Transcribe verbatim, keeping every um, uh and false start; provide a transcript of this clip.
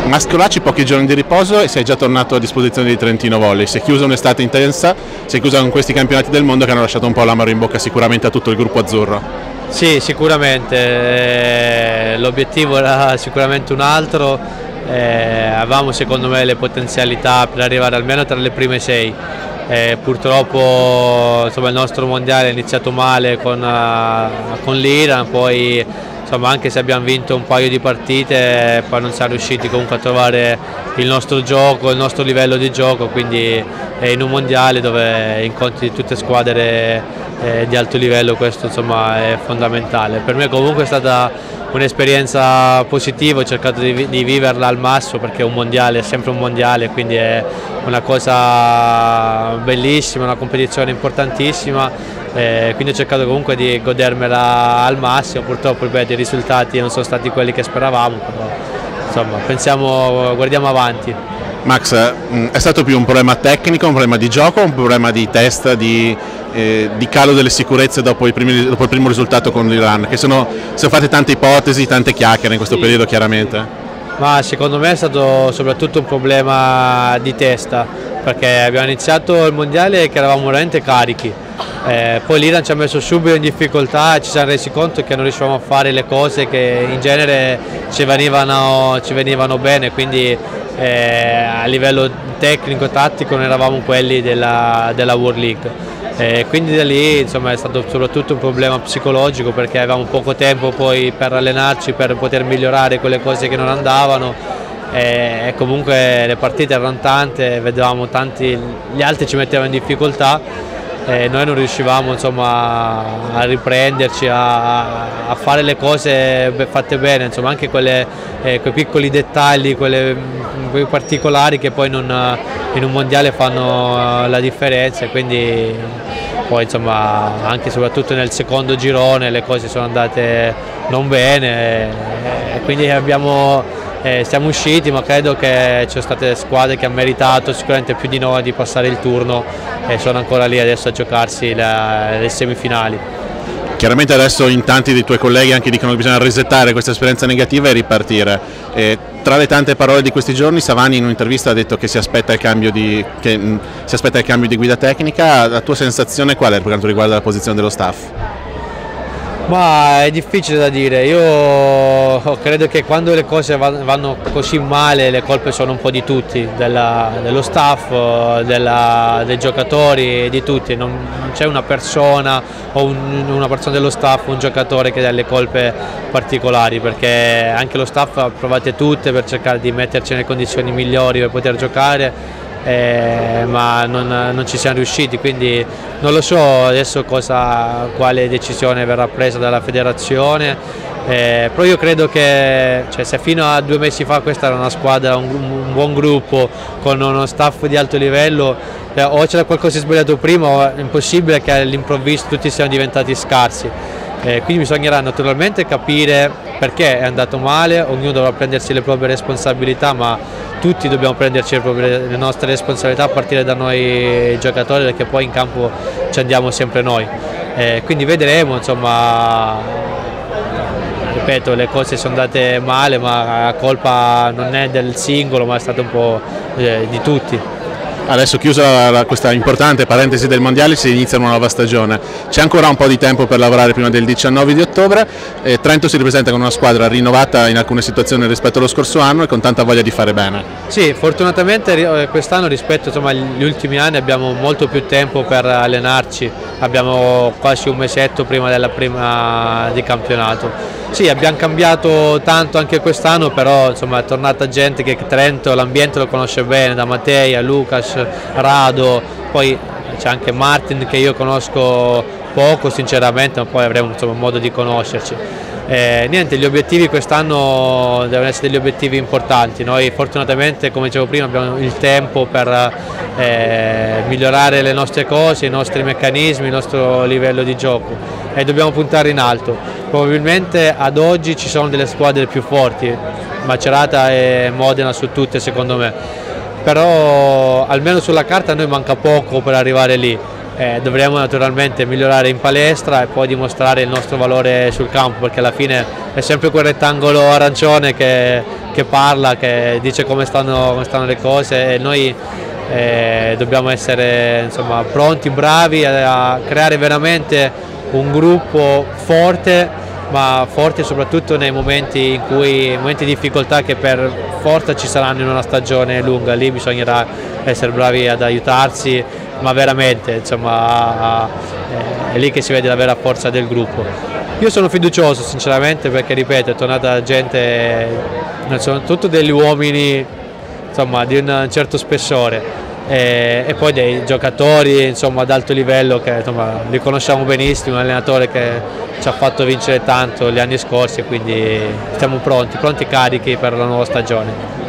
Mascolacci pochi giorni di riposo e sei già tornato a disposizione di Trentino Volley. Si è chiusa un'estate intensa, si è chiusa con questi campionati del mondo che hanno lasciato un po' l'amaro in bocca sicuramente a tutto il gruppo azzurro. Sì, sicuramente, l'obiettivo era sicuramente un altro, eh, avevamo secondo me le potenzialità per arrivare almeno tra le prime sei. Eh, purtroppo insomma, il nostro mondiale è iniziato male con, uh, con l'Iran, poi insomma, anche se abbiamo vinto un paio di partite poi non siamo riusciti comunque a trovare il nostro gioco, il nostro livello di gioco, quindi eh, in un mondiale dove incontri tutte squadre eh, di alto livello questo insomma, è fondamentale. Per me comunque è stata un'esperienza positiva, ho cercato di, di viverla al massimo perché un mondiale è sempre un mondiale, quindi è una cosa bellissima, una competizione importantissima, eh, quindi ho cercato comunque di godermela al massimo. Purtroppo ripeto, i risultati non sono stati quelli che speravamo, però insomma pensiamo, guardiamo avanti. Max, è stato più un problema tecnico, un problema di gioco, un problema di testa, di, eh, di calo delle sicurezze dopo, i primi, dopo il primo risultato con l'Iran? Che sono, sono fatte tante ipotesi, tante chiacchiere in questo sì. periodo chiaramente. Ma secondo me è stato soprattutto un problema di testa, perché abbiamo iniziato il mondiale che eravamo veramente carichi, eh, poi l'Iran ci ha messo subito in difficoltà e ci siamo resi conto che non riuscivamo a fare le cose che in genere ci venivano, ci venivano bene, quindi eh, a livello tecnico-tattico non eravamo quelli della, della World League. E quindi da lì insomma, è stato soprattutto un problema psicologico perché avevamo poco tempo poi per allenarci, per poter migliorare quelle cose che non andavano e comunque le partite erano tante, vedevamo tanti, gli altri ci mettevano in difficoltà e noi non riuscivamo insomma, a riprenderci, a, a fare le cose fatte bene, insomma, anche quelle, eh, quei piccoli dettagli, quelle, quei particolari che poi non, in un mondiale fanno la differenza, e quindi poi insomma anche e soprattutto nel secondo girone le cose sono andate non bene e quindi abbiamo, eh, siamo usciti, ma credo che ci sono state squadre che hanno meritato sicuramente più di noi di passare il turno e sono ancora lì adesso a giocarsi le, le semifinali. Chiaramente adesso in tanti dei tuoi colleghi anche dicono che bisogna resettare questa esperienza negativa e ripartire. E tra le tante parole di questi giorni Savani in un'intervista ha detto che si aspetta il cambio di, che, mh, si aspetta il cambio di guida tecnica. La tua sensazione qual è per quanto riguarda la posizione dello staff? Ma è difficile da dire, io credo che quando le cose vanno così male le colpe sono un po' di tutti, della, dello staff, della, dei giocatori, di tutti, non, non c'è una persona o un, una persona dello staff, un giocatore che ha delle colpe particolari, perché anche lo staff ha provate tutte per cercare di metterci nelle condizioni migliori per poter giocare. Eh, ma non, non ci siamo riusciti, quindi non lo so adesso cosa, quale decisione verrà presa dalla federazione, eh, però io credo che cioè, se fino a due mesi fa questa era una squadra, un, un buon gruppo con uno staff di alto livello, eh, o c'era qualcosa di sbagliato prima o è impossibile che all'improvviso tutti siano diventati scarsi. Eh, quindi bisognerà naturalmente capire perché è andato male, ognuno dovrà prendersi le proprie responsabilità, ma tutti dobbiamo prenderci le, proprie, le nostre responsabilità a partire da noi giocatori, perché poi in campo ci andiamo sempre noi. Eh, quindi vedremo, insomma, ripeto, le cose sono andate male, ma la colpa non è del singolo, ma è stata un po' eh, di tutti. Adesso chiusa la, questa importante parentesi del mondiale si inizia una nuova stagione, c'è ancora un po' di tempo per lavorare prima del diciannove di ottobre, e Trento si ripresenta con una squadra rinnovata in alcune situazioni rispetto allo scorso anno e con tanta voglia di fare bene. Sì, fortunatamente quest'anno rispetto insomma, agli ultimi anni abbiamo molto più tempo per allenarci, abbiamo quasi un mesetto prima della prima di campionato. Sì, abbiamo cambiato tanto anche quest'anno, però insomma, è tornata gente che Trento, l'ambiente lo conosce bene, da Mattei a Lucas, Rado, poi c'è anche Martin che io conosco poco sinceramente, ma poi avremo insomma, modo di conoscerci. Eh, niente, gli obiettivi quest'anno devono essere degli obiettivi importanti, noi fortunatamente come dicevo prima abbiamo il tempo per eh, migliorare le nostre cose, i nostri meccanismi, il nostro livello di gioco e dobbiamo puntare in alto. Probabilmente ad oggi ci sono delle squadre più forti, Macerata e Modena su tutte secondo me, però almeno sulla carta a noi manca poco per arrivare lì. Eh, dovremo naturalmente migliorare in palestra e poi dimostrare il nostro valore sul campo, perché alla fine è sempre quel rettangolo arancione che, che che parla, che dice come stanno, come stanno le cose, e noi eh, dobbiamo essere insomma, pronti, bravi a, a creare veramente un gruppo forte, ma forte soprattutto nei momenti in cui momenti di difficoltà che per forza ci saranno in una stagione lunga. Lì bisognerà essere bravi ad aiutarsi, ma veramente insomma, è lì che si vede la vera forza del gruppo. Io sono fiducioso sinceramente, perché ripeto, è tornata gente, soprattutto degli uomini insomma, di un certo spessore, e, e poi dei giocatori insomma, ad alto livello che insomma, li conosciamo benissimo, un allenatore che ci ha fatto vincere tanto gli anni scorsi, e quindi siamo pronti, pronti e carichi per la nuova stagione.